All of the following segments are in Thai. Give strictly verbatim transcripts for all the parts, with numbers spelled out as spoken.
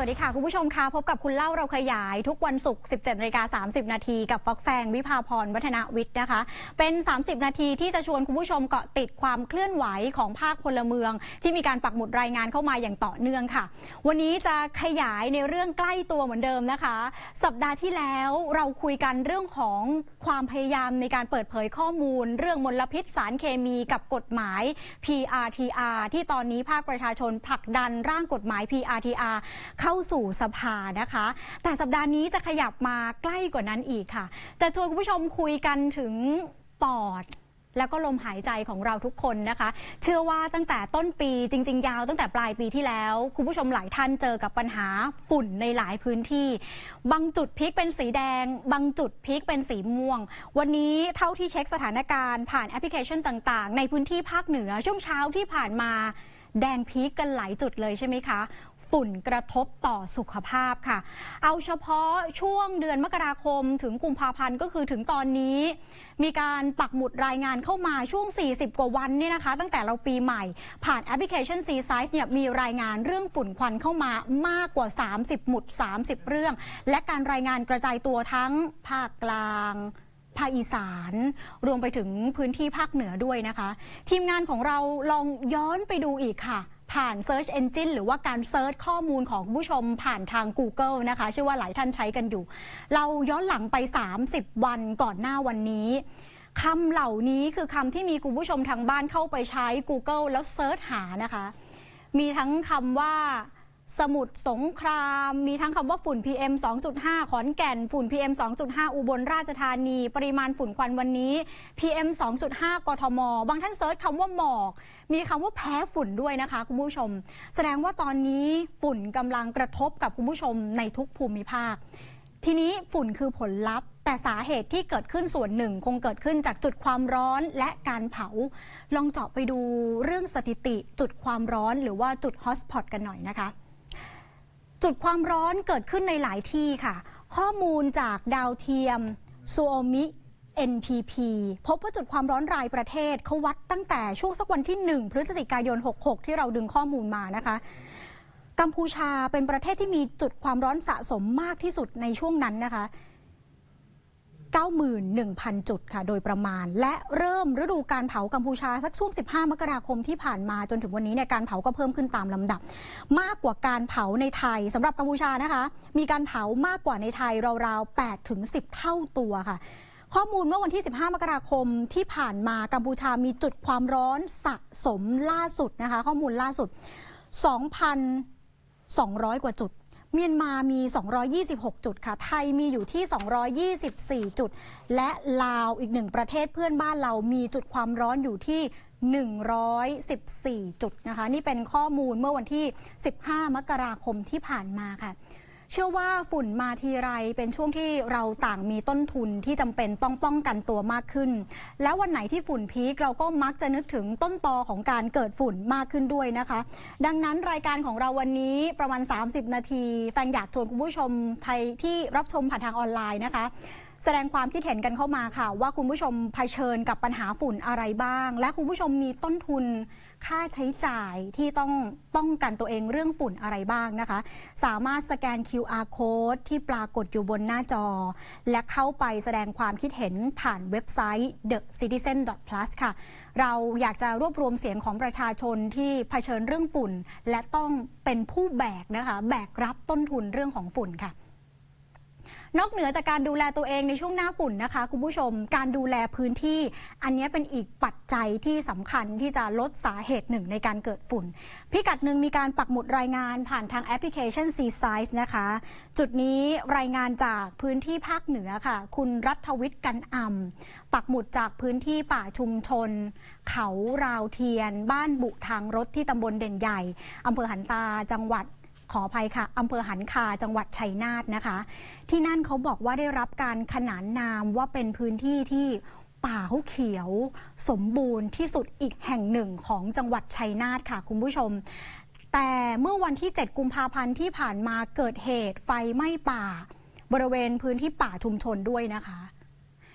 วัสดีค่ะคุณผู้ชมคะพบกับคุณเล่าเราขยายทุกวันศุกร์ สิบเจ็ดนาฬิกาสามสิบ นาทีกับฟักแฟงวิภาพรวัฒนวิทย์นะคะเป็นสามสิบนาทีที่จะชวนคุณผู้ชมเกาะติดความเคลื่อนไหวของภาคพลเมืองที่มีการปักหมุดรายงานเข้ามาอย่างต่อเนื่องค่ะวันนี้จะขยายในเรื่องใกล้ตัวเหมือนเดิมนะคะสัปดาห์ที่แล้วเราคุยกันเรื่องของความพยายามในการเปิดเผยข้อมูลเรื่องมลพิษสารเคมีกับกฎหมาย พี อาร์ ที อาร์ ที่ตอนนี้ภาคประชาชนผลักดันร่างกฎหมาย พี อาร์ ที อาร์ เข้าสู่สภานะคะแต่สัปดาห์นี้จะขยับมาใกล้กว่านั้นอีกค่ะจะชวนคุณผู้ชมคุยกันถึงปอดแล้วก็ลมหายใจของเราทุกคนนะคะเชื่อว่าตั้งแต่ต้นปีจริงๆยาวตั้งแต่ปลายปีที่แล้วคุณผู้ชมหลายท่านเจอกับปัญหาฝุ่นในหลายพื้นที่บางจุดพีคเป็นสีแดงบางจุดพีคเป็นสีม่วงวันนี้เท่าที่เช็คสถานการณ์ผ่านแอปพลิเคชันต่างๆในพื้นที่ภาคเหนือช่วงเช้าที่ผ่านมาแดงพีคกันหลายจุดเลยใช่ไหมคะฝุ่นกระทบต่อสุขภาพค่ะเอาเฉพาะช่วงเดือนมกราคมถึงกุมภาพันธ์ก็คือถึงตอนนี้มีการปักหมุดรายงานเข้ามาช่วงสี่สิบกว่าวันเนี่ยนะคะตั้งแต่เราปีใหม่ผ่านแอปพลิเคชัน ซี ไซส์ เนี่ยมีรายงานเรื่องฝุ่นควันเข้ามามากกว่าสามสิบหมุดสามสิบเรื่องและการรายงานกระจายตัวทั้งภาคกลางภาคอีสานรวมไปถึงพื้นที่ภาคเหนือด้วยนะคะทีมงานของเราลองย้อนไปดูอีกค่ะผ่าน Search Engine หรือว่าการเซิร์ชข้อมูลของผู้ชมผ่านทาง Google นะคะเชื่อว่าหลายท่านใช้กันอยู่เราย้อนหลังไปสามสิบวันก่อนหน้าวันนี้คำเหล่านี้คือคำที่มีคุณผู้ชมทางบ้านเข้าไปใช้ Google แล้วเซิร์ชหานะคะมีทั้งคำว่าสมุทรสงครามมีทั้งคำว่าฝุ่น พี เอ็ม สองจุดห้า ขอนแก่นฝุ่น พี เอ็ม สองจุดห้า อุบลราชธานีปริมาณฝุ่นควันวันนี้ พี เอ็ม สองจุดห้า กทมบางท่านเซิร์ชคำว่าหมอกมีคำว่าแพ้ฝุ่นด้วยนะคะคุณผู้ชมแสดงว่าตอนนี้ฝุ่นกำลังกระทบกับคุณผู้ชมในทุกภูมิภาคทีนี้ฝุ่นคือผลลัพธ์แต่สาเหตุที่เกิดขึ้นส่วนหนึ่งคงเกิดขึ้นจากจุดความร้อนและการเผาลองเจาะไปดูเรื่องสถิติจุดความร้อนหรือว่าจุดฮอตสปอตกันหน่อยนะคะจุดความร้อนเกิดขึ้นในหลายที่ค่ะข้อมูลจากดาวเทียม Suomi เอ็น พี พี พบว่าจุดความร้อนรายประเทศเขาวัดตั้งแต่ช่วงสักวันที่หนึ่งพฤศจิกายนหกสิบหกที่เราดึงข้อมูลมานะคะกัมพูชาเป็นประเทศที่มีจุดความร้อนสะสมมากที่สุดในช่วงนั้นนะคะ เก้าหมื่นหนึ่งพัน จุดค่ะโดยประมาณและเริ่มฤดูการเผากัมพูชาสักช่วงสิบห้ามกราคมที่ผ่านมาจนถึงวันนี้เนี่ยการเผาก็เพิ่มขึ้นตามลำดับมากกว่าการเผาในไทยสำหรับกัมพูชานะคะมีการเผามากกว่าในไทยราวๆ แปดถึงสิบ เท่าตัวค่ะข้อมูลเมื่อวันที่สิบห้ามกราคมที่ผ่านมากัมพูชามีจุดความร้อนสะสมล่าสุดนะคะข้อมูลล่าสุด สองพันสองร้อย กว่าจุดเมียนมามีสองร้อยยี่สิบหกจุดค่ะไทยมีอยู่ที่สองร้อยยี่สิบสี่จุดและลาวอีกหนึ่งประเทศเพื่อนบ้านเรามีจุดความร้อนอยู่ที่หนึ่งร้อยสิบสี่จุดนะคะนี่เป็นข้อมูลเมื่อวันที่สิบห้ามกราคมที่ผ่านมาค่ะเชื่อว่าฝุ่นมาทีไรเป็นช่วงที่เราต่างมีต้นทุนที่จำเป็นต้องป้องกันตัวมากขึ้นแล้ววันไหนที่ฝุ่นพีคเราก็มักจะนึกถึงต้นตอของการเกิดฝุ่นมากขึ้นด้วยนะคะดังนั้นรายการของเราวันนี้ประมาณสามสิบนาทีแฟนอยากชวนคุณผู้ชมไทยที่รับชมผ่านทางออนไลน์นะคะแสดงความคิดเห็นกันเข้ามาค่ะว่าคุณผู้ชมเผชิญกับปัญหาฝุ่นอะไรบ้างและคุณผู้ชมมีต้นทุนค่าใช้จ่ายที่ต้องป้องกันตัวเองเรื่องฝุ่นอะไรบ้างนะคะสามารถสแกน คิว อาร์ Code ที่ปรากฏอยู่บนหน้าจอและเข้าไปแสดงความคิดเห็นผ่านเว็บไซต์ เดอะซิติเซน ดอท พลัส ค่ะเราอยากจะรวบรวมเสียงของประชาชนที่เผชิญเรื่องฝุ่นและต้องเป็นผู้แบกนะคะแบกรับต้นทุนเรื่องของฝุ่นค่ะนอกเหนือจากการดูแลตัวเองในช่วงหน้าฝุ่นนะคะคุณผู้ชมการดูแลพื้นที่อันนี้เป็นอีกปัจจัยที่สำคัญที่จะลดสาเหตุหนึ่งในการเกิดฝุ่นพิกัดหนึ่งมีการปักหมุดรายงานผ่านทางแอปพลิเคชัน ซี ไซส์ นะคะจุดนี้รายงานจากพื้นที่ภาคเหนือค่ะคุณรัฐวิทย์กันอ่ำปักหมุดจากพื้นที่ป่าชุมชนเขาราวเทียนบ้านบุทางรถที่ตำบลเด่นใหญ่อำเภอหันตาจังหวัดขออภัยค่ะอำเภอหันคาจังหวัดชัยนาทนะคะที่นั่นเขาบอกว่าได้รับการขนานนามว่าเป็นพื้นที่ที่ป่าเขาเขียวสมบูรณ์ที่สุดอีกแห่งหนึ่งของจังหวัดชัยนาทค่ะคุณผู้ชมแต่เมื่อวันที่เจ็ดกุมภาพันธ์ที่ผ่านมาเกิดเหตุไฟไหม้ป่าบริเวณพื้นที่ป่าชุมชนด้วยนะคะ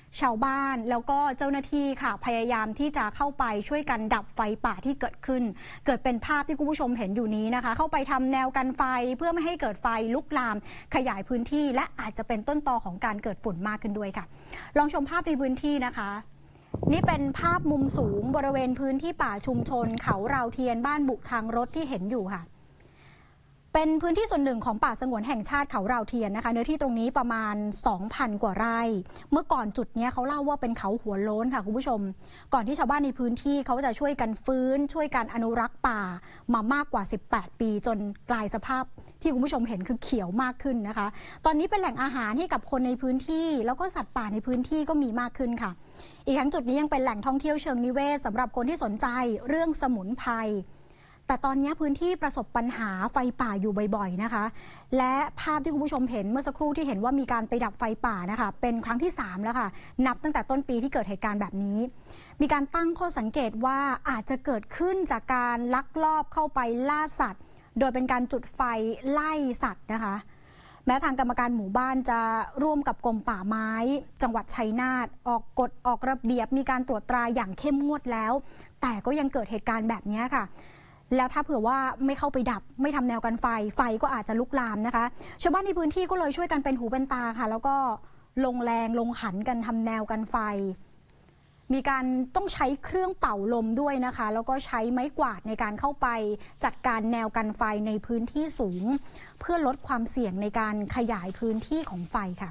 ชาวบ้านแล้วก็เจ้าหน้าที่ค่ะพยายามที่จะเข้าไปช่วยกันดับไฟป่าที่เกิดขึ้นเกิดเป็นภาพที่คุณผู้ชมเห็นอยู่นี้นะคะเข้าไปทำแนวกันไฟเพื่อไม่ให้เกิดไฟลุกลามขยายพื้นที่และอาจจะเป็นต้นตอของการเกิดฝุ่นมากขึ้นด้วยค่ะลองชมภาพในพื้นที่นะคะนี่เป็นภาพมุมสูงบริเวณพื้นที่ป่าชุมชนเขาราวเทียนบ้านบุทางรถที่เห็นอยู่ค่ะเป็นพื้นที่ส่วนหนึ่งของป่าสงวนแห่งชาติเขาราวเทียนนะคะเนื้อที่ตรงนี้ประมาณ สองพัน กว่าไร่เมื่อก่อนจุดนี้เขาเล่าว่าเป็นเขาหัวโล้นค่ะคุณผู้ชมก่อนที่ชาวบ้านในพื้นที่เขาจะช่วยกันฟื้นช่วยกันอนุรักษ์ป่ามามากกว่าสิบแปดปีจนกลายสภาพที่คุณผู้ชมเห็นคือเขียวมากขึ้นนะคะตอนนี้เป็นแหล่งอาหารให้กับคนในพื้นที่แล้วก็สัตว์ป่าในพื้นที่ก็มีมากขึ้นค่ะอีกทั้งจุดนี้ยังเป็นแหล่งท่องเที่ยวเชิงนิเวศสำหรับคนที่สนใจเรื่องสมุนไพรแต่ตอนนี้พื้นที่ประสบปัญหาไฟป่าอยู่บ่อยๆนะคะและภาพที่คุณผู้ชมเห็นเมื่อสักครู่ที่เห็นว่ามีการไปดับไฟป่านะคะเป็นครั้งที่สามแล้วค่ะนับตั้งแต่ต้นปีที่เกิดเหตุการณ์แบบนี้มีการตั้งข้อสังเกตว่าอาจจะเกิดขึ้นจากการลักลอบเข้าไปล่าสัตว์โดยเป็นการจุดไฟไล่สัตว์นะคะแม้ทางกรรมการหมู่บ้านจะร่วมกับกรมป่าไม้จังหวัดชัยนาทออกกฎออกระเบียบมีการตรวจตราอย่างเข้มงวดแล้วแต่ก็ยังเกิดเหตุการณ์แบบนี้ค่ะแล้วถ้าเผื่อว่าไม่เข้าไปดับไม่ทำแนวกันไฟไฟก็อาจจะลุกลามนะคะชาวบ้านในพื้นที่ก็เลยช่วยกันเป็นหูเป็นตาค่ะแล้วก็ลงแรงลงขันกันทำแนวกันไฟมีการต้องใช้เครื่องเป่าลมด้วยนะคะแล้วก็ใช้ไม้กวาดในการเข้าไปจัดการแนวกันไฟในพื้นที่สูงเพื่อลดความเสี่ยงในการขยายพื้นที่ของไฟค่ะ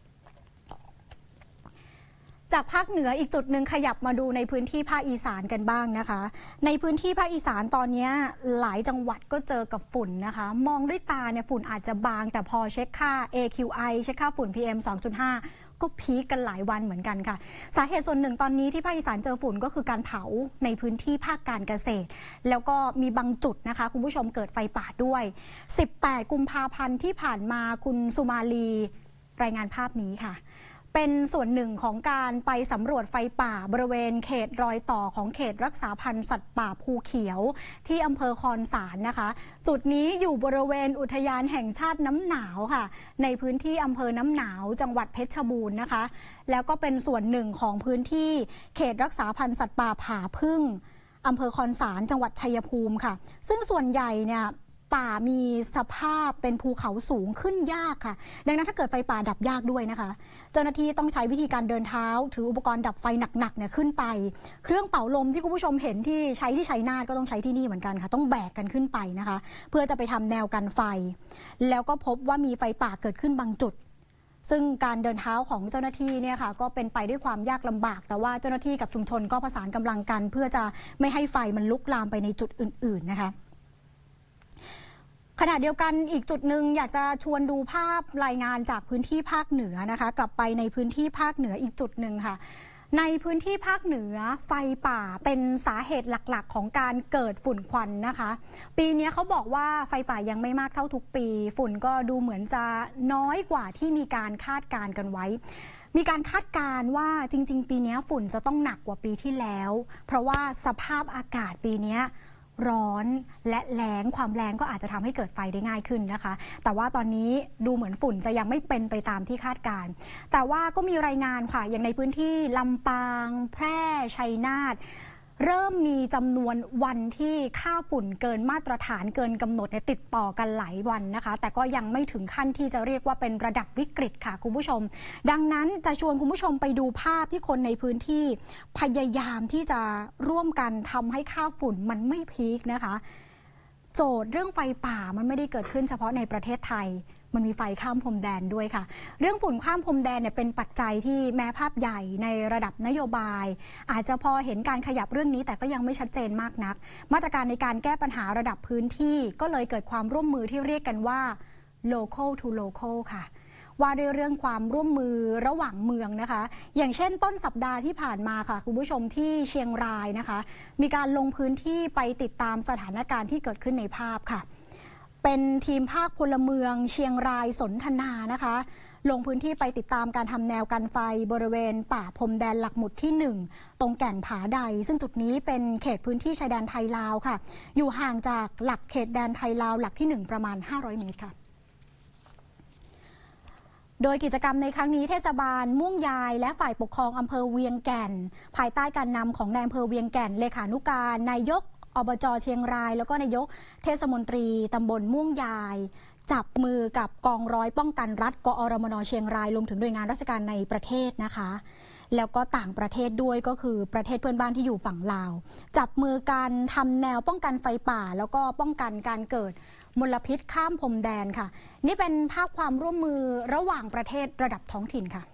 จากภาคเหนืออีกจุดหนึ่งขยับมาดูในพื้นที่ภาคอีสานกันบ้างนะคะในพื้นที่ภาคอีสานตอนนี้หลายจังหวัดก็เจอกับฝุ่นนะคะมองด้วยตาเนี่ยฝุ่นอาจจะบางแต่พอเช็คค่า เอ คิว ไอ เช็คค่าฝุ่น พี เอ็ม สองจุดห้า ก็พีคกันหลายวันเหมือนกันค่ะสาเหตุส่วนหนึ่งตอนนี้ที่ภาคอีสานเจอฝุ่นก็คือการเผาในพื้นที่ภาคการเกษตรแล้วก็มีบางจุดนะคะคุณผู้ชมเกิดไฟป่าด้วยสิบแปดกุมภาพันธ์ที่ผ่านมาคุณสุมาลีรายงานภาพนี้ค่ะเป็นส่วนหนึ่งของการไปสำรวจไฟป่าบริเวณเขตรอยต่อของเขตรักษาพันธุ์สัตว์ป่าภูเขียวที่อำเภอคอนสารนะคะจุดนี้อยู่บริเวณอุทยานแห่งชาติน้ำหนาวค่ะในพื้นที่อำเภอน้ำหนาวจังหวัดเพชรบูรณ์นะคะแล้วก็เป็นส่วนหนึ่งของพื้นที่เขตรักษาพันธุ์สัตว์ป่าผาพึ่งอำเภอคอนสารจังหวัดชัยภูมิค่ะซึ่งส่วนใหญ่เนี่ยป่ามีสภาพเป็นภูเขาสูงขึ้นยากค่ะดังนั้นถ้าเกิดไฟป่าดับยากด้วยนะคะเจ้าหน้าที่ต้องใช้วิธีการเดินเท้าถืออุปกรณ์ดับไฟหนักๆเนี่ยขึ้นไปเครื่องเป่าลมที่คุณผู้ชมเห็นที่ใช้ที่ชัยนาทก็ต้องใช้ที่นี่เหมือนกันค่ะต้องแบกกันขึ้นไปนะคะเพื่อจะไปทำแนวกันไฟแล้วก็พบว่ามีไฟป่าเกิดขึ้นบางจุดซึ่งการเดินเท้าของเจ้าหน้าที่เนี่ยค่ะก็เป็นไปด้วยความยากลำบากแต่ว่าเจ้าหน้าที่กับชุมชนก็ประสานกำลังกันเพื่อจะไม่ให้ไฟมันลุกลามไปในจุดอื่นๆนะคะขณะเดียวกันอีกจุดหนึ่งอยากจะชวนดูภาพรายงานจากพื้นที่ภาคเหนือนะคะกลับไปในพื้นที่ภาคเหนืออีกจุดหนึ่งค่ะในพื้นที่ภาคเหนือไฟป่าเป็นสาเหตุหลักๆของการเกิดฝุ่นควันนะคะปีนี้เขาบอกว่าไฟป่ายังไม่มากเท่าทุกปีฝุ่นก็ดูเหมือนจะน้อยกว่าที่มีการคาดการณ์กันไว้มีการคาดการณ์ว่าจริงๆปีนี้ฝุ่นจะต้องหนักกว่าปีที่แล้วเพราะว่าสภาพอากาศปีนี้ร้อนและแล้งความแรงก็อาจจะทำให้เกิดไฟได้ง่ายขึ้นนะคะแต่ว่าตอนนี้ดูเหมือนฝุ่นจะยังไม่เป็นไปตามที่คาดการณ์แต่ว่าก็มีรายงานค่ะอย่างในพื้นที่ลำปางแพร่ชัยนาทเริ่มมีจำนวนวันที่ค่าฝุ่นเกินมาตรฐานเกินกำหนดเนี่ยติดต่อกันหลายวันนะคะแต่ก็ยังไม่ถึงขั้นที่จะเรียกว่าเป็นระดับวิกฤตค่ะคุณผู้ชมดังนั้นจะชวนคุณผู้ชมไปดูภาพที่คนในพื้นที่พยายามที่จะร่วมกันทำให้ค่าฝุ่นมันไม่พีคนะคะโจทย์เรื่องไฟป่ามันไม่ได้เกิดขึ้นเฉพาะในประเทศไทยมันมีไฟข้ามพรมแดนด้วยค่ะเรื่องฝุ่นข้ามพรมแดนเนี่ยเป็นปัจจัยที่แม้ภาพใหญ่ในระดับนโยบายอาจจะพอเห็นการขยับเรื่องนี้แต่ก็ยังไม่ชัดเจนมากนักมาตรการในการแก้ปัญหาระดับพื้นที่ก็เลยเกิดความร่วมมือที่เรียกกันว่า local to local ค่ะว่าด้วยเรื่องความร่วมมือระหว่างเมืองนะคะอย่างเช่นต้นสัปดาห์ที่ผ่านมาค่ะคุณผู้ชมที่เชียงรายนะคะมีการลงพื้นที่ไปติดตามสถานการณ์ที่เกิดขึ้นในภาพค่ะเป็นทีมภาคพลเมืองเชียงรายสนทนานะคะลงพื้นที่ไปติดตามการทำแนวกันไฟบริเวณป่าพรมแดนหลักหมุดที่หนึ่งตรงแก่นผาใดซึ่งจุดนี้เป็นเขตพื้นที่ชายแดนไทยลาวค่ะอยู่ห่างจากหลักเขตแดนไทยลาวหลักที่หนึ่งประมาณห้าร้อยเมตรค่ะโดยกิจกรรมในครั้งนี้เทศบาลม่วงยายและฝ่ายปกครองอำเภอเวียงแก่นภายใต้การนำของนายอำเภอเวียงแก่นเลขานุการนายกอบจ.เชียงรายแล้วก็นายกเทศมนตรีตำบลม่วงยายจับมือกับกองร้อยป้องกันรัฐกอรมน.เชียงรายรวมถึงหน่วยงานราชการในประเทศนะคะแล้วก็ต่างประเทศด้วยก็คือประเทศเพื่อนบ้านที่อยู่ฝั่งลาวจับมือกันทำแนวป้องกันไฟป่าแล้วก็ป้องกันการเกิดมลพิษข้ามพรมแดนค่ะนี่เป็นภาพความร่วมมือระหว่างประเทศระดับท้องถิ่นค่ะ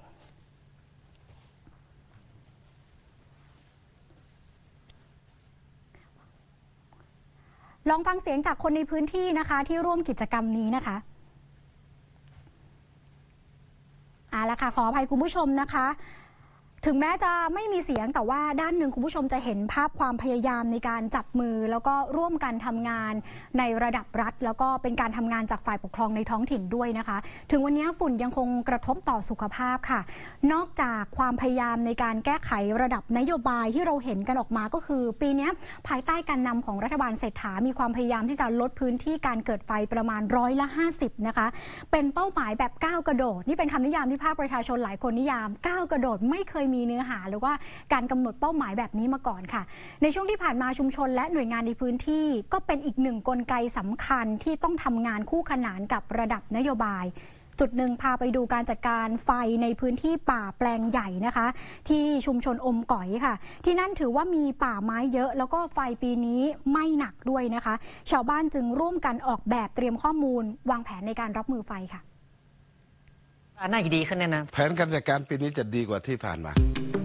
ลองฟังเสียงจากคนในพื้นที่นะคะที่ร่วมกิจกรรมนี้นะคะเอาละค่ะขออภัยคุณผู้ชมนะคะถึงแม้จะไม่มีเสียงแต่ว่าด้านหนึ่งคุณผู้ชมจะเห็นภาพความพยายามในการจับมือแล้วก็ร่วมกันทำงานในระดับรัฐแล้วก็เป็นการทำงานจากฝ่ายปกครองในท้องถิ่นด้วยนะคะถึงวันนี้ฝุ่นยังคงกระทบต่อสุขภาพค่ะนอกจากความพยายามในการแก้ไขระดับนโยบายที่เราเห็นกันออกมาก็คือปีนี้ภายใต้การนำของรัฐบาลเศรษฐามีความพยายามที่จะลดพื้นที่การเกิดไฟประมาณร้อยละห้าสิบนะคะเป็นเป้าหมายแบบก้าวกระโดดนี่เป็นคำนิยามที่ภาคประชาชนหลายคนนิยามก้าวกระโดดไม่เคยมีเนื้อหาหรือว่าการกำหนดเป้าหมายแบบนี้มาก่อนค่ะในช่วงที่ผ่านมาชุมชนและหน่วยงานในพื้นที่ก็เป็นอีกหนึ่งกลไกสำคัญที่ต้องทำงานคู่ขนานกับระดับนโยบายจุดหนึ่งพาไปดูการจัดการไฟในพื้นที่ป่าแปลงใหญ่นะคะที่ชุมชนอมก๋อยค่ะที่นั่นถือว่ามีป่าไม้เยอะแล้วก็ไฟปีนี้ไม่หนักด้วยนะคะชาวบ้านจึงร่วมกันออกแบบเตรียมข้อมูลวางแผนในการรับมือไฟค่ะน่าจะดีขึ้นแน่นะแผนการจัดการปีนี้จะดีกว่าที่ผ่านมา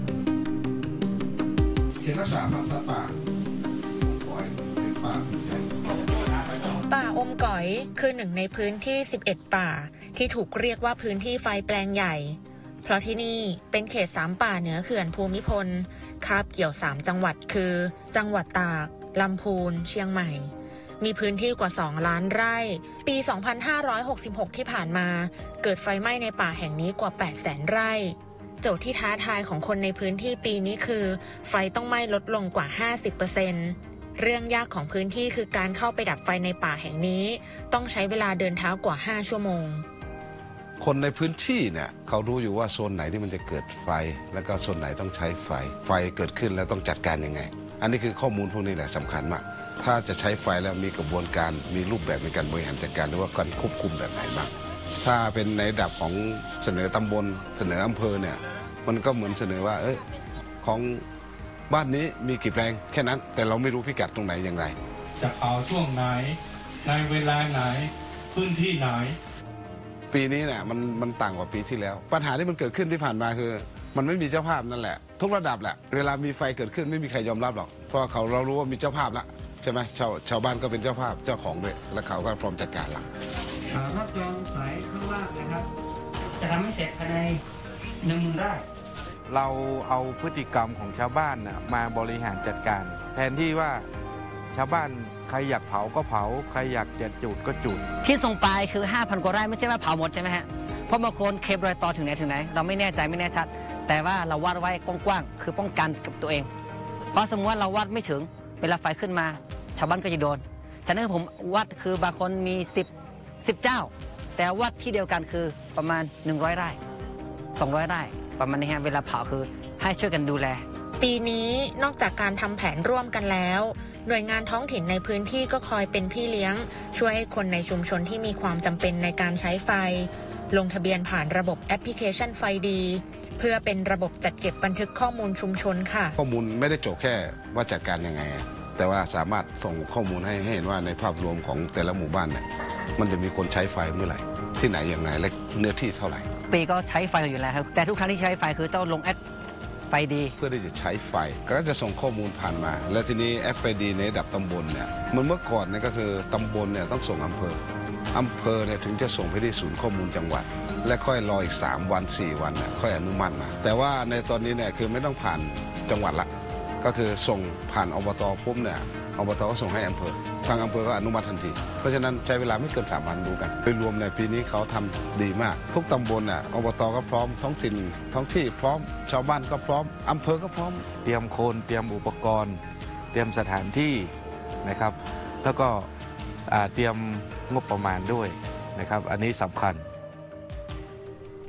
เขตรักษาพันธุ์สัตว์ป่าอมก๋อยเป็นป่าใหญ่ป่าอมก๋อยคือหนึ่งในพื้นที่สิบเอ็ดป่าที่ถูกเรียกว่าพื้นที่ไฟแปลงใหญ่เพราะที่นี่เป็นเขตสามป่าเหนือเขื่อนภูมิพลคาบเกี่ยวสามจังหวัดคือจังหวัดตากลำพูนเชียงใหม่มีพื้นที่กว่าสองล้านไร่ปีสองพันห้าร้อยหกสิบหกที่ผ่านมาเกิดไฟไหม้ในป่าแห่งนี้กว่าแปดแสนไร่โจทย์ที่ท้าทายของคนในพื้นที่ปีนี้คือไฟต้องไหม้ลดลงกว่า ห้าสิบเปอร์เซ็นต์ เรื่องยากของพื้นที่คือการเข้าไปดับไฟในป่าแห่งนี้ต้องใช้เวลาเดินเท้ากว่าห้าชั่วโมงคนในพื้นที่เนี่ยเขารู้อยู่ว่าโซนไหนที่มันจะเกิดไฟแล้วก็โซนไหนต้องใช้ไฟไฟเกิดขึ้นแล้วต้องจัดการยังไงอันนี้คือข้อมูลพวกนี้แหละสำคัญมากถ้าจะใช้ไฟแล้วมีกระบวนการมีรูปแบบในการบริหารจัดการหรือว่าการควบคุมแบบไหนบ้างถ้าเป็นในระดับของเสนอตำบลเสนออำเภอเนี่ยมันก็เหมือนเสนอว่าเอ้ยของบ้านนี้มีกี่แปลงแค่นั้นแต่เราไม่รู้พิกัดตรงไหนอย่างไรจะเอาช่วงไหนในเวลาไหนพื้นที่ไหนปีนี้เนี่ยมันมันต่างกว่าปีที่แล้วปัญหาที่มันเกิดขึ้นที่ผ่านมาคือมันไม่มีเจ้าภาพนั่นแหละทุกระดับแหละเวลามีไฟเกิดขึ้นไม่มีใครยอมรับหรอกเพราะเขาเรารู้ว่ามีเจ้าภาพละใช่ไหมชาวชาวบ้านก็เป็นเจ้าภาพเจ้าของด้วยและเขาก็พร้อมจัดการละรถยนต์สายข้างล่างนะครับจะทำให้เสร็จภายในหนึ่งหมื่นไร่เราเอาพฤติกรรมของชาวบ้านนะมาบริหารจัดการแทนที่ว่าชาวบ้านใครอยากเผาก็เผาใครอยากจะจุดก็จุดที่ส่งไปคือ ห้าพัน กว่าไร่ไม่ใช่ว่าเผาหมดใช่ไหมฮะเพราะบางคนเคปรอยต่อถึงไหนถึงไหนเราไม่แน่ใจไม่แน่ชัดแต่ว่าเราวัดไว้กว้างๆคือป้องกันกับตัวเองเพราะสมมติว่าเราวัดไม่ถึงเวลาไฟขึ้นมาชาวบ้านก็จะโดนฉะนั้นผมวัดคือบางคนมีสิบ สิบเจ้าแต่วัดที่เดียวกันคือประมาณหนึ่งร้อยไร่สองร้อยไร่ประมาณนี้ฮะเวลาเผาคือให้ช่วยกันดูแลปีนี้นอกจากการทำแผนร่วมกันแล้วหน่วยงานท้องถิ่นในพื้นที่ก็คอยเป็นพี่เลี้ยงช่วยให้คนในชุมชนที่มีความจำเป็นในการใช้ไฟลงทะเบียนผ่านระบบแอปพลิเคชันไฟดีเพื่อเป็นระบบจัดเก็บบันทึกข้อมูลชุมชนค่ะข้อมูลไม่ได้จบแค่ว่าจัดการยังไงแต่ว่าสามารถส่งข้อมูลให้เห็นว่าในภาพรวมของแต่ละหมู่บ้านเนี่ยมันจะมีคนใช้ไฟเมื่อไหร่ที่ไหนอย่างไรและเนื้อที่เท่าไหร่ปีก็ใช้ไฟอยู่แล้วครับแต่ทุกครั้งที่ใช้ไฟคือต้องลงแอปไฟดีเพื่อที่จะใช้ไฟก็จะส่งข้อมูลผ่านมาและทีนี้แอปไฟดีในระดับตำบลเนี่ยมันเมื่อก่อนเนี่ยก็คือตำบลเนี่ยต้องส่งอำเภออำเภอเนี่ยถึงจะส่งไปที่ศูนย์ข้อมูลจังหวัดและค่อยรออีกสามวันสี่วันน่ะค่อยอนุมัติมาแต่ว่าในตอนนี้เนี่ยคือไม่ต้องผ่านจังหวัดละก็คือส่งผ่านอบต.ปุ๊บเนี่ยอบต.ก็ส่งให้อำเภอทางอำเภอก็อนุมัติทันทีเพราะฉะนั้นใช้เวลาไม่เกินสามวันดูกันโดยรวมในปีนี้เขาทำดีมากทุกตำบลน่ะอบต.ก็พร้อมท้องถิ่นท้องที่พร้อมชาวบ้านก็พร้อมอำเภอก็พร้อมเตรียมโคนเตรียมอุปกรณ์เตรียมสถานที่นะครับแล้วก็เตรียมงบประมาณด้วยนะครับอันนี้สำคัญไฟ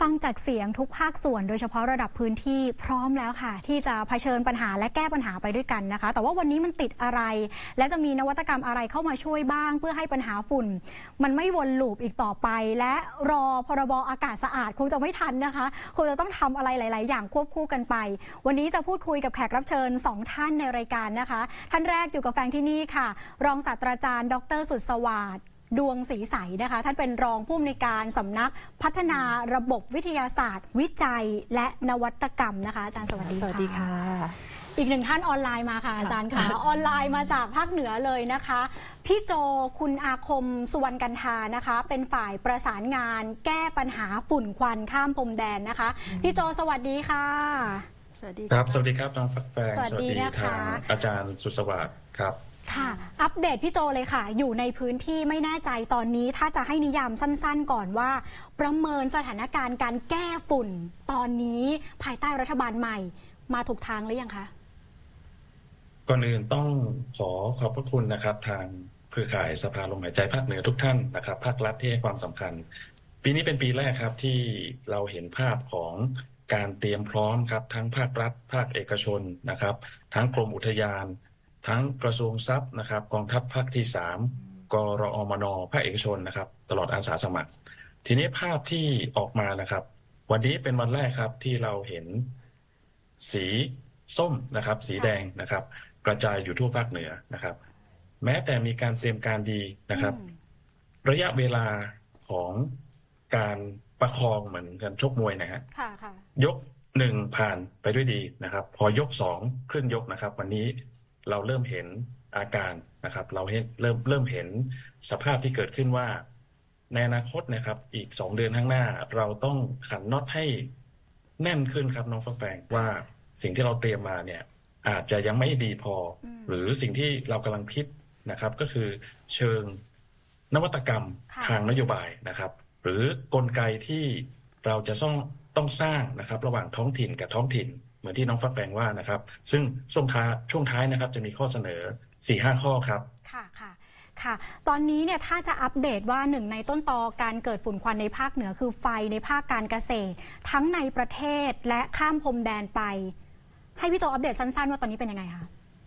ฟังจากเสียงทุกภาคส่วนโดยเฉพาะระดับพื้นที่พร้อมแล้วค่ะที่จะเผชิญปัญหาและแก้ปัญหาไปด้วยกันนะคะแต่ว่าวันนี้มันติดอะไรและจะมีนวัตกรรมอะไรเข้ามาช่วยบ้างเพื่อให้ปัญหาฝุ่นมันไม่วนลูปอีกต่อไปและรอพรบอากาศสะอาดคงจะไม่ทันนะคะคงจะต้องทำอะไรหลายๆอย่างควบคู่กันไปวันนี้จะพูดคุยกับแขกรับเชิญสองท่านในรายการนะคะท่านแรกอยู่กับแฟงที่นี่ค่ะรองศาสตราจารย์ดร.สุดสวัสดิ์ดวงศรีใสนะคะท่านเป็นรองผู้อำนวยการสำนักพัฒนาระบบวิทยาศาสตร์ วิจัยและนวัตกรรมนะคะอาจารย์สวัสดีค่ะสวัสดีค่ะอีกหนึ่งท่านออนไลน์มาค่ะอาจารย์ค่ะออนไลน์มาจากภาคเหนือเลยนะคะพี่โจคุณอาคมสุวรรณกันธานะคะเป็นฝ่ายประสานงานแก้ปัญหาฝุ่นควันข้ามพรมแดนนะคะพี่โจสวัสดีค่ะสวัสดีครับสวัสดีครับน้องฟักแฟงสวัสดีนะคะทางอาจารย์สุสวัสดิ์ครับค่ะอัปเดตพี่โจเลยค่ะอยู่ในพื้นที่ไม่แน่ใจตอนนี้ถ้าจะให้นิยามสั้นๆก่อนว่าประเมินสถานการณ์การแก้ฝุ่นตอนนี้ภายใต้รัฐบาลใหม่มาถูกทางหรือยังคะก่อนอื่นต้องขอขอบพระคุณนะครับทางเครือข่ายสภาลมหายใจภาคเหนือทุกท่านนะครับภาครัฐที่ให้ความสำคัญปีนี้เป็นปีแรกครับที่เราเห็นภาพของการเตรียมพร้อมครับทั้งภาครัฐภาคเอกชนนะครับทั้งกรมอุทยานทั้งกระทรวงทรัพย์นะครับกองทัพภาคที่สามกรอมนภาคเอกชนนะครับตลอดอาสาสมัครทีนี้ภาพที่ออกมานะครับวันนี้เป็นวันแรกครับที่เราเห็นสีส้มนะครับสีแดงนะครับกระจายอยู่ทั่วภาคเหนือนะครับแม้แต่มีการเตรียมการดีนะครับระยะเวลาของการประคองเหมือนกันชกมวยนะฮะยกหนึ่งผ่านไปด้วยดีนะครับพอยกสองครึ่งยกนะครับวันนี้เราเริ่มเห็นอาการนะครับเราเห็นเริ่มเริ่มเห็นสภาพที่เกิดขึ้นว่าในอนาคตนะครับอีกสองเดือนข้างหน้าเราต้องขันน็อตให้แน่นขึ้นครับน้องฟักแฟงว่าสิ่งที่เราเตรียมมาเนี่ยอาจจะยังไม่ดีพอหรือสิ่งที่เรากำลังคิดนะครับก็คือเชิงนวัตกรรมทางนโยบายนะครับหรือกลไกที่เราจะต้องต้องสร้างนะครับระหว่างท้องถิ่นกับท้องถิ่นเหมือนที่น้องฟักแฟงว่านะครับซึ่งช่วงท้ายช่วงท้ายนะครับจะมีข้อเสนอ สี่ห้า ข้อครับค่ะค่ะค่ะตอนนี้เนี่ยถ้าจะอัปเดตว่าหนึ่งในต้นตอการเกิดฝุ่นควันในภาคเหนือคือไฟในภาคการเกษตรทั้งในประเทศและข้ามพรมแดนไปให้พี่โจอัปเดตสั้นๆว่าตอนนี้เป็นยังไงคะ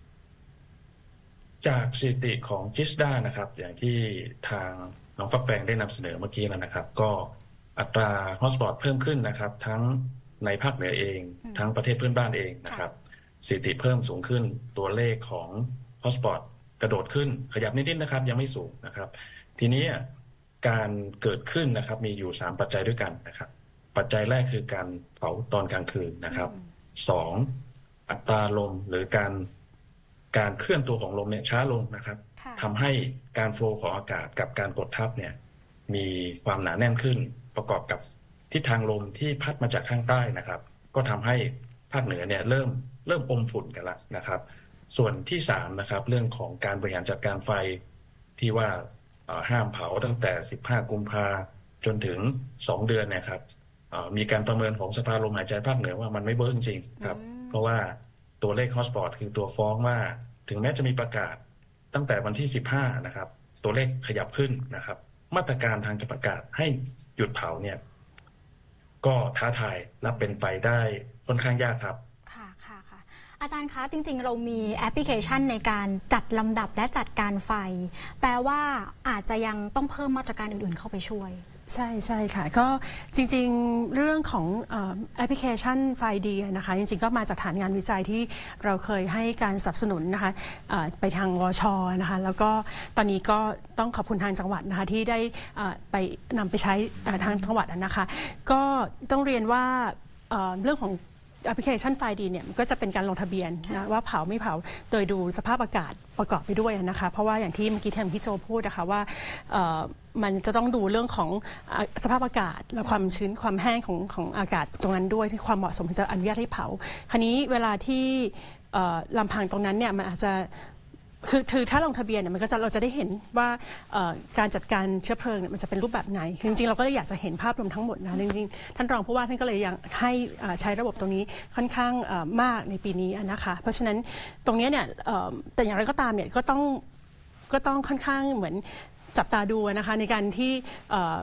จากสถิติของจิสดานะครับอย่างที่ทางน้องฟักแฟงได้นำเสนอเมื่อกี้แล้วนะครับก็อัตราฮอตสปอตเพิ่มขึ้นนะครับทั้งในภาคเหนือเองทั้งประเทศเพื่อนบ้านเองนะครับสถิติเพิ่มสูงขึ้นตัวเลขของฮอตสปอตกระโดดขึ้นขยับนิดๆนะครับยังไม่สูงนะครับทีนี้การเกิดขึ้นนะครับมีอยู่สามปัจจัยด้วยกันนะครับปัจจัยแรกคือการเผาตอนกลางคืนนะครับสองอัตราลมหรือการการเคลื่อนตัวของลมเนี่ยช้าลงนะครับทำให้การโฟลว์ของอากาศกับการกดทับเนี่ยมีความหนาแน่นขึ้นประกอบกับทิศทางลมที่พัดมาจากข้างใต้นะครับก็ทำให้ภาคเหนือเนี่ยเริ่มเริ่มอมฝุ่นกันละนะครับส่วนที่สามนะครับเรื่องของการบริหารจัดการไฟที่ว่าห้ามเผาตั้งแต่สิบห้ากุมภาจนถึงสองเดือนนะครับมีการประเมินของสภาลมหายใจภาคเหนือว่ามันไม่เวิร์กจริงๆครับเพราะว่าตัวเลขฮอตสปอตคือตัวฟ้องว่าถึงแม้จะมีประกาศตั้งแต่วันที่สิบห้านะครับตัวเลขขยับขึ้นนะครับมาตรการทางจะประกาศให้หยุดเผาเนี่ยก็ท้าทายและเป็นไปได้ค่อนข้างยากครับค่ะค่ะค่ะอาจารย์คะจริงๆเรามีแอปพลิเคชันในการจัดลำดับและจัดการไฟแปลว่าอาจจะยังต้องเพิ่มมาตรการอื่นๆเข้าไปช่วยใช่ใช่ค่ะก็จริงๆเรื่องของแอปพลิเคชันไฟดีนะคะจริงๆก็มาจากฐานงานวิจัยที่เราเคยให้การสนับสนุนนะคะไปทางวชนะคะแล้วก็ตอนนี้ก็ต้องขอบคุณทางจังหวัดนะคะที่ได้ไปนำไปใช้ทางจังหวัดนะคะก็ต้องเรียนว่าเรื่องของแอปพลิเคชันไฟดีเนี่ยมันก็จะเป็นการลงทะเบียนนะว่าเผาไม่เผาโดยดูสภาพอากาศประกอบไปด้วยนะคะเพราะว่าอย่างที่เมื่อกี้ทางพี่โจพูดนะคะว่ามันจะต้องดูเรื่องของสภาพอากาศและความชื้นความแห้งของของอากาศตรงนั้นด้วยที่ความเหมาะสมที่จะอนุญาตให้เผาคราวนี้เวลาที่ลำพังตรงนั้นเนี่ยมันอาจจะคือคือถ้าลงทะเบียนเนี่ยมันก็จะเราจะได้เห็นว่าการจัดการเชื้อเพลิงเนี่ยมันจะเป็นรูปแบบไหนจริงๆเราก็เลยอยากจะเห็นภาพรวมทั้งหมดนะจริงๆท่านรองผู้ว่าท่านก็เลยยังให้ใช้ระบบตรงนี้ค่อนข้างมากในปีนี้นะคะเพราะฉะนั้นตรงนี้เนี่ยแต่อย่างไรก็ตามเนี่ยก็ต้องก็ต้องค่อนข้างเหมือนจับตาดูนะคะในการที่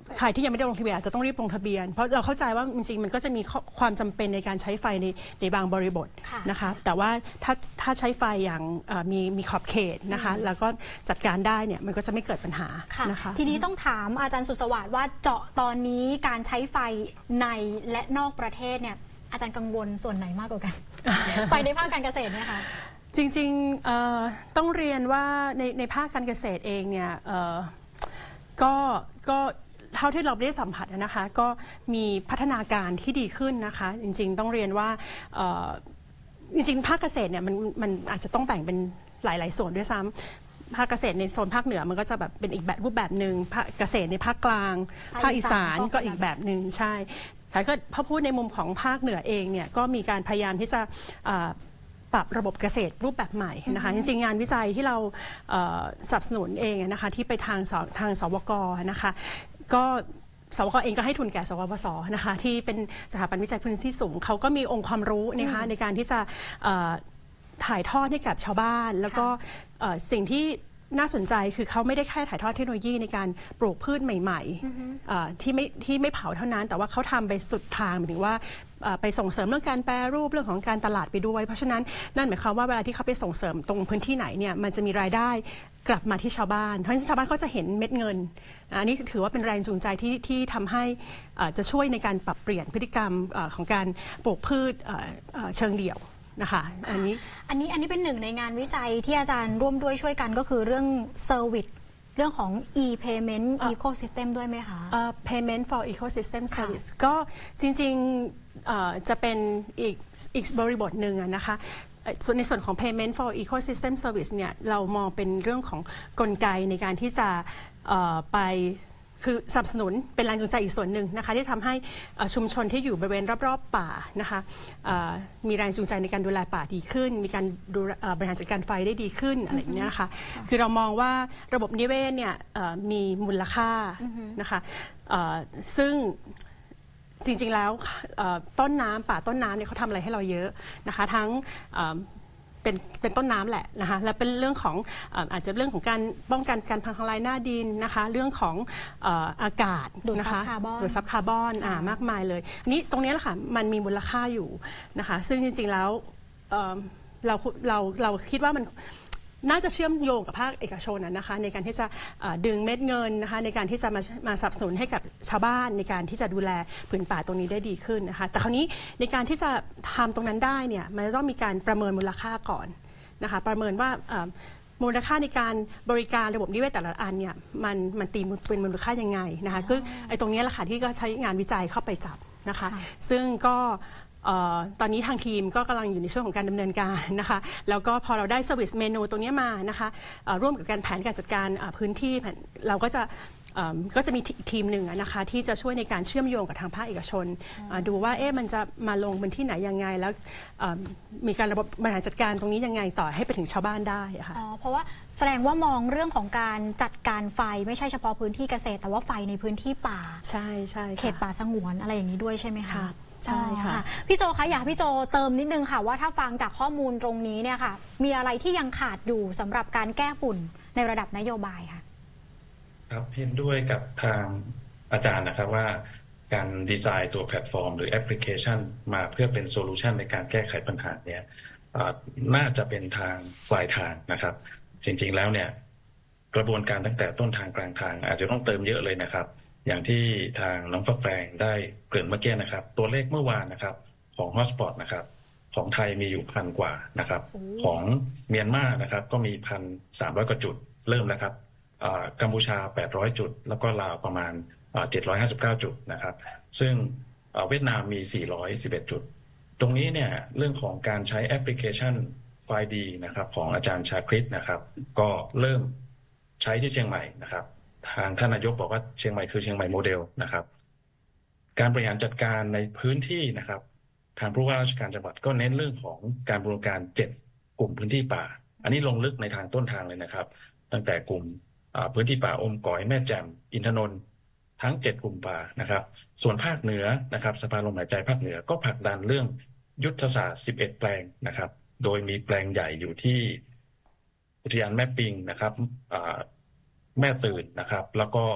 ใครที่ยังไม่ได้ลงทะเบียนอาจจะต้องรีบลงทะเบียนเพราะเราเข้าใจว่าจริงๆมันก็จะมีความจำเป็นในการใช้ไฟในในบางบริบทนะคะแต่ว่าถ้าถ้าใช้ไฟอย่างมีมีขอบเขตนะคะแล้วก็จัดการได้เนี่ยมันก็จะไม่เกิดปัญหานะคะทีนี้ต้องถามอาจารย์สุสวัสดิ์ว่าเจาะตอนนี้การใช้ไฟในและนอกประเทศเนี่ยอาจารย์กังวลส่วนไหนมากกว่ากัน ไปในภาคการเกษตรเนี่ยค่ะจริงๆต้องเรียนว่าในในภาคการเกษตรเองเนี่ยก็ก็เท่าที่เราได้สัมผัสนะคะก็มีพัฒนาการที่ดีขึ้นนะคะจริงๆต้องเรียนว่าจริงๆภาคเกษตรเนี่ยมันมันอาจจะต้องแบ่งเป็นหลายๆส่วนด้วยซ้ำภาคเกษตรในโซนภาคเหนือมันก็จะแบบเป็นอีกแบบรูปแบบหนึ่งภาคเกษตรในภาคกลางภาคอีสานก็อีกแบบหนึ่งใช่แต่ก็พอพูดในมุมของภาคเหนือเองเนี่ยก็มีการพยายามที่จะปรับระบบเกษตรรูปแบบใหม่นะคะจริงๆงานวิจัยที่เราสนับสนุนเองนะคะที่ไปทางทางสวกนะคะก็สวกเองก็ให้ทุนแก่สวปสนะคะที่เป็นสถาบันวิจัยพื้นที่สูงเขาก็มีองค์ความรู้นะคะในการที่จะถ่ายทอดให้กับชาวบ้านแล้วก็สิ่งที่น่าสนใจคือเขาไม่ได้แค่ถ่ายทอดเทคโนโลยีในการปลูกพืชใหม่ๆที่ไม่ที่ไม่เผาเท่านั้นแต่ว่าเขาทำไปสุดทางหมายถึงว่าไปส่งเสริมเรื่องการแปรรูปเรื่องของการตลาดไปด้วยเพราะฉะนั้นนั่นหมายความว่าเวลาที่เขาไปส่งเสริมตรงพื้นที่ไหนเนี่ยมันจะมีรายได้กลับมาที่ชาวบ้านเพราะฉะนั้นชาวบ้านก็จะเห็นเม็ดเงินอันนี้ถือว่าเป็นแรงจูงใจที่ที่ทำให้จะช่วยในการปรับเปลี่ยนพฤติกรรมของการปลูกพืชเชิงเดี่ยวนะคะอันนี้อันนี้อันนี้เป็นหนึ่งในงานวิจัยที่อาจารย์ร่วมด้วยช่วยกันก็คือเรื่องเซอร์วิสเรื่องของ e-payment ecosystem ด้วยไหมคะ payment for ecosystem service ก็จริงๆจะเป็นอีกอีกบริบทหนึ่งนะคะส่วนในส่วนของ payment for ecosystem service เนี่ยเรามองเป็นเรื่องของกลไกในการที่จะไปคือสนับสนุนเป็นแรงจูงใจอีกส่วนหนึ่งนะคะที่ทำให้ชุมชนที่อยู่บริเวณรอบๆป่านะคะมีแรงจูงใจในการดูแลป่าดีขึ้นมีการดูบริหารจัดการไฟได้ดีขึ้นอะไรอย่างนี้นะคะคือเรามองว่าระบบนิเวศเนี่ยมีมูลค่านะคะซึ่งจริงๆแล้วต้นน้ำป่าต้นน้ำเนี่ยเขาทำอะไรให้เราเยอะนะคะทั้งเป็นเป็นต้นน้ำแหละนะคะและเป็นเรื่องของอาจจะเรื่องของการป้องกันการพังทลายหน้าดินนะคะเรื่องของอากาศนะคะดูดซับคาร์บอนมากมายเลยอันนี้ตรงนี้แหละค่ะมันมีมูลค่าอยู่นะคะซึ่งจริงๆแล้วเราเราเราคิดว่ามันน่าจะเชื่อมโยงกับภาคเอกชนนะคะในการที่จะดึงเม็ดเงินนะคะในการที่จะมามาสนับสนุนให้กับชาวบ้านในการที่จะดูแลผืนป่าตรงนี้ได้ดีขึ้นนะคะแต่คราวนี้ในการที่จะทำตรงนั้นได้เนี่ยมันจะต้องมีการประเมินมูลค่าก่อนนะคะประเมินว่ามูลค่าในการบริการระบบนิเวศแต่ละอันเนี่ยมันมันตีเป็นมูลค่ายังไงนะคะคือไอ้ตรงนี้แหละค่ะที่ก็ใช้งานวิจัยเข้าไปจับนะคะซึ่งก็ตอนนี้ทางทีมก็กำลังอยู่ในช่วงของการดำเนินการนะคะแล้วก็พอเราได้ Service Menu ตรงนี้มานะคะร่วมกับการแผนการจัดการพื้นที่เราก็จะก็จะมีทีมหนึ่งนะคะที่จะช่วยในการเชื่อมโยงกับทางภาคเอกชนดูว่าเอ๊ะมันจะมาลงบนที่ไหนยังไงแล้วมีการระบบบริหารจัดการตรงนี้ยังไงต่อให้ไปถึงชาวบ้านได้ค่ะอ๋อเพราะว่าแสดงว่ามองเรื่องของการจัดการไฟไม่ใช่เฉพาะพื้นที่เกษตรแต่ว่าไฟในพื้นที่ป่าใช่ใช่เขตป่าสงวนอะไรอย่างนี้ด้วยใช่ไหมคะใช่ค่ะพี่โจคะอยากพี่โจเติมนิดนึงค่ะว่าถ้าฟังจากข้อมูลตรงนี้เนี่ยค่ะมีอะไรที่ยังขาดอยู่สำหรับการแก้ฝุ่นในระดับนโยบายค่ะครับเห็นด้วยกับทางอาจารย์นะครับว่าการดีไซน์ตัวแพลตฟอร์มหรือแอปพลิเคชันมาเพื่อเป็นโซลูชันในการแก้ไขปัญหาเนี่ยน่าจะเป็นทางปลายทางนะครับจริงๆแล้วเนี่ยกระบวนการตั้งแต่ต้นทางกลางทางอาจจะต้องเติมเยอะเลยนะครับอย่างที่ทางน้องฟักแฟงได้เกริ่นเมื่อกี้นะครับตัวเลขเมื่อวานนะครับของฮอตสปอตนะครับของไทยมีอยู่พันกว่านะครับของเมียนมานะครับก็มีพันสามร้อยกว่าจุดเริ่มแล้วครับกัมพูชาแปดร้อยจุดแล้วก็ลาวประมาณเจ็ดร้อยห้าสิบเก้าจุดนะครับซึ่งเวียดนามมีสี่ร้อยสิบเอ็ดจุดตรงนี้เนี่ยเรื่องของการใช้แอปพลิเคชันไฟดีนะครับของอาจารย์ชาคริตนะครับก็เริ่มใช้ที่เชียงใหม่นะครับทางท่านนายกบอกว่าเชียงใหม่คือเชียงใหม่โมเดลนะครับการบริหารจัดการในพื้นที่นะครับทางผู้ว่าราชการจังหวัดก็เน้นเรื่องของการบริการเจ็ดกลุ่มพื้นที่ป่าอันนี้ลงลึกในทางต้นทางเลยนะครับตั้งแต่กลุ่มพื้นที่ป่าอมก๋อยแม่แจ่มอินทนนท์ทั้งเจ็ดกลุ่มป่านะครับส่วนภาคเหนือนะครับสภาลมหายใจภาคเหนือก็ผลักดันเรื่องยุทธศาสตร์สิบเอ็ดแปลงนะครับโดยมีแปลงใหญ่อยู่ที่อุทยานแม่ปิงนะครับแม่ตื่นนะครับแล้วก็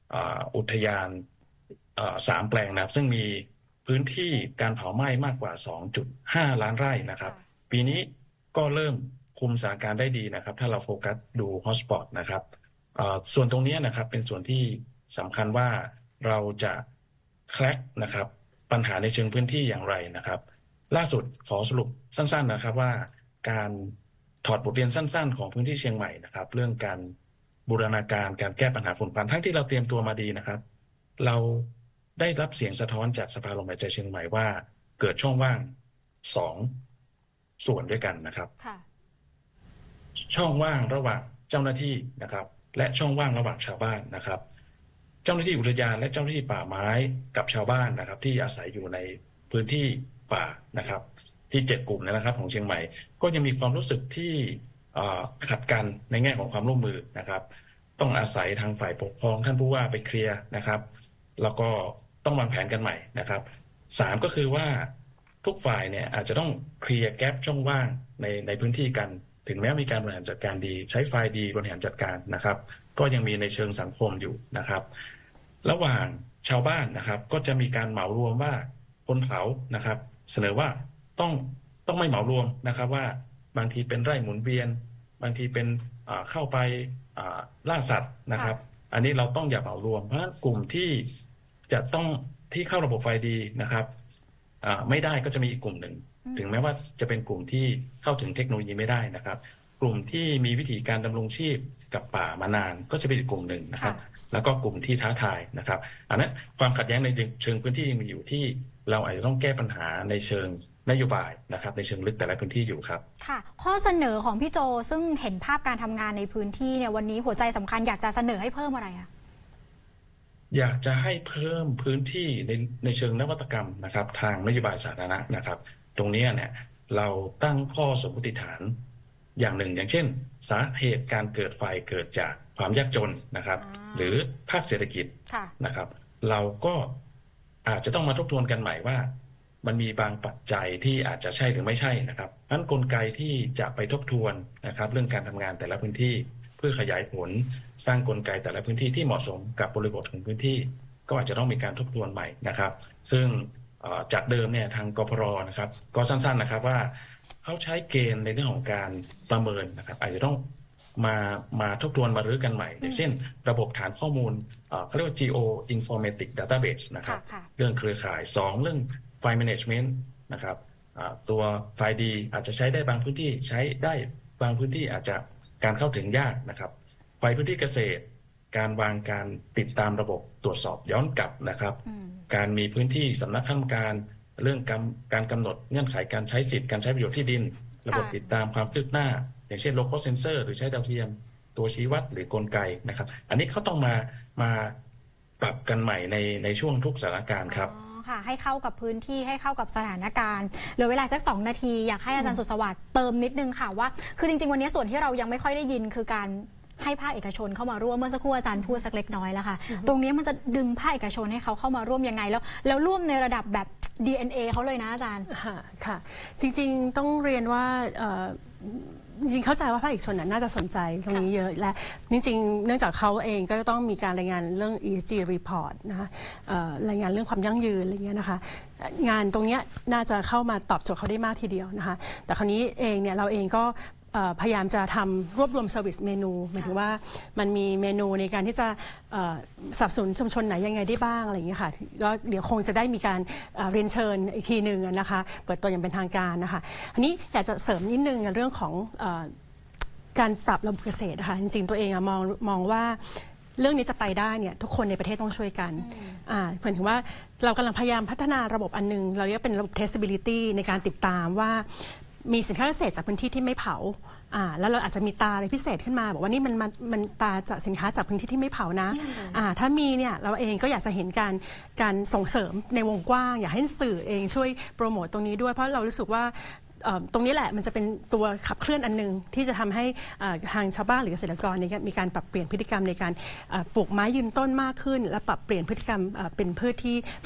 อุทยานสามแปลงนะครับซึ่งมีพื้นที่การเผาไหม้มากกว่า สองจุดห้า ล้านไร่นะครับปีนี้ก็เริ่มคุมสถานการณ์ได้ดีนะครับถ้าเราโฟกัสดูฮอตสปอตนะครับส่วนตรงนี้นะครับเป็นส่วนที่สำคัญว่าเราจะแคลกนะครับปัญหาในเชิงพื้นที่อย่างไรนะครับล่าสุดขอสรุปสั้นๆนะครับว่าการถอดบทเรียนสั้นๆของพื้นที่เชียงใหม่นะครับเรื่องการบูรณาการการแก้ปัญหาฝุ่นควันทั้งที่เราเตรียมตัวมาดีนะครับเราได้รับเสียงสะท้อนจากสภาลมหายใจเชียงใหม่ว่าเกิดช่องว่างสองส่วนด้วยกันนะครับช่องว่างระหว่างเจ้าหน้าที่นะครับและช่องว่างระหว่างชาวบ้านนะครับเจ้าหน้าที่อุทยานและเจ้าหน้าที่ป่าไม้กับชาวบ้านนะครับที่อาศัยอยู่ในพื้นที่ป่านะครับที่เจ็ดกลุ่มนะครับของเชียงใหม่ก็ยังมีความรู้สึกที่ขัดกันในแง่ของความร่วมมือนะครับต้องอาศัยทางฝ่ายปกครองท่านผู้ว่าไปเคลียร์นะครับแล้วก็ต้องวางแผนกันใหม่นะครับสามก็คือว่าทุกฝ่ายเนี่ยอาจจะต้องเคลียร์แกปช่องว่างในในพื้นที่กันถึงแม้มีการบริหารจัดการดีใช้ไฟดีบริหารจัดการนะครับก็ยังมีในเชิงสังคมอยู่นะครับระหว่างชาวบ้านนะครับก็จะมีการเหมารวมว่าคนเผานะครับเสนอว่าต้องต้องไม่เหมารวมนะครับว่าบางทีเป็นไร่หมุนเวียนบางทีเป็นเข้าไปล่าสัตว์นะครับอันนี้เราต้องอย่าเหมารวมเพราะฉะนั้นกลุ่มที่จะต้องที่เข้าระบบไฟดีนะครับไม่ได้ก็จะมีอีกกลุ่มหนึ่งถึงแม้ว่าจะเป็นกลุ่มที่เข้าถึงเทคโนโลยีไม่ได้นะครับกลุ่มที่มีวิธีการดำรงชีพกับป่ามานานก็จะเป็นอีกกลุ่มหนึ่งนะครับแล้วก็กลุ่มที่ท้าทายนะครับอันนั้นความขัดแย้งในเชิงพื้นที่ยังมีอยู่ที่เราอาจจะต้องแก้ปัญหาในเชิงนโยบายนะครับในเชิงลึกแต่ละพื้นที่อยู่ครับค่ะข้อเสนอของพี่โจซึ่งเห็นภาพการทำงานในพื้นที่เนี่ยวันนี้หัวใจสำคัญอยากจะเสนอให้เพิ่มอะไรอะอยากจะให้เพิ่มพื้นที่ในในเชิงนวัตกรรมนะครับทางนโยบายสาธารณะนะครับตรงนี้เนี่ยเราตั้งข้อสมมติฐานอย่างหนึ่งอย่างเช่นสาเหตุการเกิดไฟเกิดจากความยากจนนะครับหรือภาคเศรษฐกิจนะครับเราก็อาจจะต้องมาทบทวนกันใหม่ว่ามันมีบางปัจจัยที่อาจจะใช่หรือไม่ใช่นะครับนั้นกลไกที่จะไปทบทวนนะครับเรื่องการทำงานแต่ละพื้นที่เพื่อขยายผลสร้างกลไกแต่ละพื้นที่ที่เหมาะสมกับบริบทของพื้นที่ก็อาจจะต้องมีการทบทวนใหม่นะครับซึ่งจากเดิมเนี่ยทางกพรนะครับก็สั้นๆนะครับว่าเขาใช้เกณฑ์ในเรื่องของการประเมินนะครับอาจจะต้องมามาทบทวนมารื้อกันใหม่อย่างเช่นระบบฐานข้อมูลเขาเรียกว่า Geo Informatic Database นะครับเรื่องเครือข่ายสองเรื่องไฟ management นะครับตัวไฟดีอาจจะใช้ได้บางพื้นที่ใช้ได้บางพื้นที่อาจจะการเข้าถึงยากนะครับไฟพื้นที่เกษตรการวางการติดตามระบบตรวจสอบย้อนกลับนะครับการมีพื้นที่สำนักข้าราชการเรื่องการการกำหนดเงื่อนไขการใช้สิทธิ์การใช้ประโยชน์ที่ดินระบบติดตามความคืบหน้าอย่างเช่น local sensor หรือใช้ดาวเทียมตัวชี้วัดหรือกลไกนะครับอันนี้เขาต้องมามาปรับกันใหม่ในในช่วงทุกสถานการณ์ครับค่ะให้เข้ากับพื้นที่ให้เข้ากับสถานการณ์เหลือเวลาสักสองนาทีอยากให้อาจารย์สุดสวัสดิ์เติมนิดนึงค่ะว่าคือจริงๆวันนี้ส่วนที่เรายังไม่ค่อยได้ยินคือการให้ภาคเอกชนเข้ามาร่วมเมื่อสักครู่อาจารย์พูดสักเล็กน้อยแล้วค่ะตรงนี้มันจะดึงภาคเอกชนให้เขาเข้ามาร่วมยังไงแล้วแล้วร่วมในระดับแบบ ดี เอ็น เอ เขาเลยนะอาจารย์ค่ะค่ะจริงๆต้องเรียนว่าจริงๆเข้าใจว่าภาคเอกชนน่าจะสนใจตรงนี้เยอะและจริงๆเนื่องจากเขาเองก็ต้องมีการรายงานเรื่อง อี เอส จี report นะคะรายงานเรื่องความยั่งยืนอะไรเงี้ยนะคะงานตรงนี้น่าจะเข้ามาตอบโจทย์เขาได้มากทีเดียวนะคะแต่คราวนี้เองเนี่ยเราเองก็พยายามจะทำรวบรวมเซอร์วิสเมนูหมายถึงว่ามันมีเมนูในการที่จะสนับสนุนชุมชนไหนยังไงได้บ้างอะไรอย่างเงี้ยค่ะก็เดี๋ยวคงจะได้มีการเรียนเชิญอีกทีหนึ่งนะคะเปิดตัวอย่างเป็นทางการนะคะอันนี้อยากจะเสริมนิดนึงในเรื่องของการปรับระบบเกษตรนะคะจริงๆตัวเองมองมองว่าเรื่องนี้จะไปได้เนี่ยทุกคนในประเทศต้องช่วยกันเหมือนถึงว่าเรากำลังพยายามพัฒนาระบบอันนึงเราเรียกเป็นระบบ traceability ในการติดตามว่ามีสินค้าเกษตรจากพื้นที่ที่ไม่เผาอ่าแล้วเราอาจจะมีตาอะไรพิเศษขึ้นมาบอกว่านี่มันมันมันตาจากสินค้าจากพื้นที่ที่ไม่เผานะอ่าถ้ามีเนี่ยเราเองก็อยากจะเห็นการการส่งเสริมในวงกว้างอยากให้สื่อเองช่วยโปรโมตตรงนี้ด้วยเพราะเรารู้สึกว่าตรงนี้แหละมันจะเป็นตัวขับเคลื่อนอันนึงที่จะทำให้ทางชาวบ้านหรือเกษตรกรมีการปรับเปลี่ยนพฤติกรรมในการปลูกไม้ยืนต้นมากขึ้นและปรับเปลี่ยนพฤติกรรมเป็นพืชที่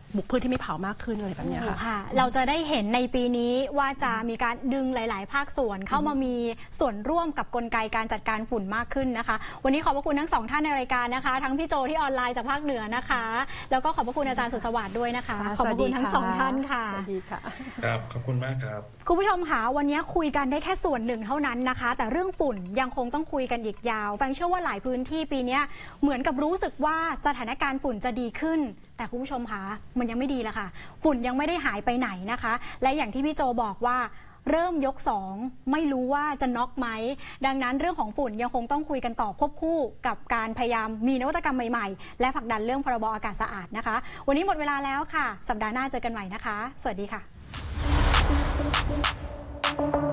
บุกพืชที่ไม่เผามากขึ้นอะไรแบบนี้ค่ะค่ะเราจะได้เห็นในปีนี้ว่าจะมีการดึงหลาย ๆ ภาคส่วนเข้ามามีส่วนร่วมกับกลไกการจัดการฝุ่นมากขึ้นนะคะวันนี้ขอบพระคุณทั้งสองท่านในรายการนะคะทั้งพี่โจที่ออนไลน์จากภาคเหนือนะคะแล้วก็ขอบพระคุณอาจารย์สุสวัสดิ์ด้วยนะคะขอบพระคุณทั้งสองท่านค่ะสวัสดีค่ะครับขอบคุณมากครับคุณผู้ชมคะวันนี้คุยกันได้แค่ส่วนหนึ่งเท่านั้นนะคะ แต่เรื่องฝุ่นยังคงต้องคุยกันอีกยาวแฟงเชื่อว่าหลายพื้นที่ปีนี้เหมือนกับรู้สึกว่าสถานการณ์ฝุ่นจะดีขึ้นแต่คุณผู้ชมคะมันยังไม่ดีละค่ะฝุ่นยังไม่ได้หายไปไหนนะคะและอย่างที่พี่โจบอกว่าเริ่มยกสองไม่รู้ว่าจะน็อกไหมดังนั้นเรื่องของฝุ่นยังคงต้องคุยกันต่อควบคู่กับการพยายามมีนวัตกรรมใหม่ๆและผลักดันเรื่องพรบอากาศสะอาดนะคะวันนี้หมดเวลาแล้วค่ะสัปดาห์หน้าเจอกันใหม่นะคะสวัสดีค่ะ